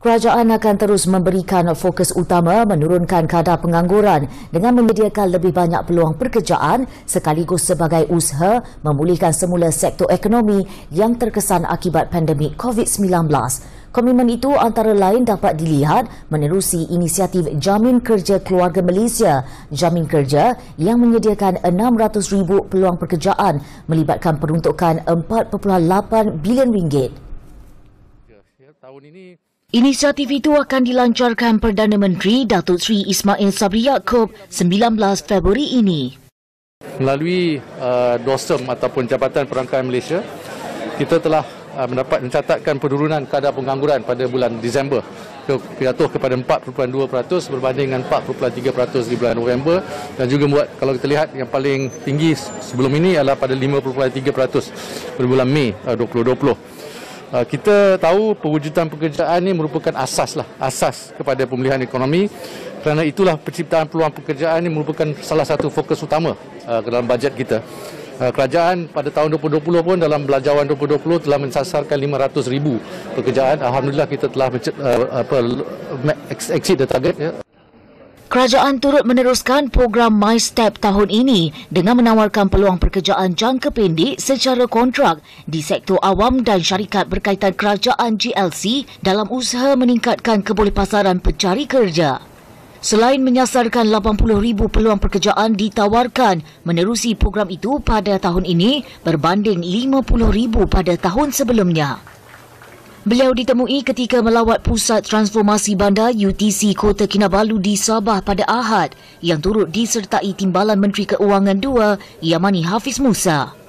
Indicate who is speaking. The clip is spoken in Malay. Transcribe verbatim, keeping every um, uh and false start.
Speaker 1: Kerajaan akan terus memberikan fokus utama menurunkan kadar pengangguran dengan menyediakan lebih banyak peluang pekerjaan sekaligus sebagai usaha memulihkan semula sektor ekonomi yang terkesan akibat pandemik COVID sembilan belas. Komitmen itu antara lain dapat dilihat menerusi inisiatif Jamin Kerja Keluarga Malaysia, Jamin Kerja yang menyediakan enam ratus ribu peluang pekerjaan melibatkan peruntukan empat perpuluhan lapan bilion ringgit.
Speaker 2: Tahun ini
Speaker 1: Inisiatif itu akan dilancarkan Perdana Menteri Datuk Seri Ismail Sabri Yaakob sembilan belas Februari ini.
Speaker 2: Melalui uh, DOSEM ataupun Jabatan Perangkaian Malaysia, kita telah uh, mendapat mencatatkan penurunan kadar pengangguran pada bulan Disember ke, jatuh kepada empat perpuluhan dua peratus berbanding dengan empat perpuluhan tiga peratus di bulan November, dan juga buat kalau kita lihat yang paling tinggi sebelum ini adalah pada lima perpuluhan tiga peratus pada bulan Mei uh, dua ribu dua puluh. Uh, kita tahu pewujudan pekerjaan ini merupakan asas lah, asas kepada pemulihan ekonomi. Kerana itulah penciptaan peluang pekerjaan ini merupakan salah satu fokus utama uh, dalam bajet kita. Uh, kerajaan pada tahun dua ribu dua puluh pun dalam belanjawan dua ribu dua puluh telah mensasarkan lima ratus ribu pekerjaan. Alhamdulillah kita telah uh, apa, exceed the target. Ya.
Speaker 1: Kerajaan turut meneruskan program MyStep tahun ini dengan menawarkan peluang pekerjaan jangka pendek secara kontrak di sektor awam dan syarikat berkaitan kerajaan G L C dalam usaha meningkatkan kebolehpasaran pencari kerja. Selain menyasarkan lapan puluh ribu peluang pekerjaan ditawarkan menerusi program itu pada tahun ini berbanding lima puluh ribu pada tahun sebelumnya. Beliau ditemui ketika melawat Pusat Transformasi Bandar U T C Kota Kinabalu di Sabah pada Ahad yang turut disertai Timbalan Menteri Keuangan dua Yamani Hafiz Musa.